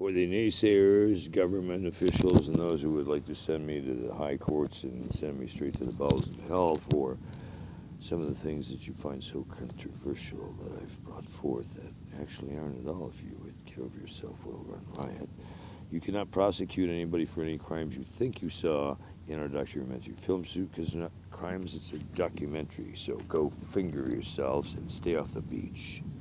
for the naysayers, government officials, and those who would like to send me to the high courts and send me straight to the bowels of hell for some of the things that you find so controversial that I've brought forth that actually aren't at all if you would get over yourself, well-run riot. You cannot prosecute anybody for any crimes you think you saw in our documentary film suit, because they're not crimes, it's a documentary. So go finger yourselves and stay off the beach.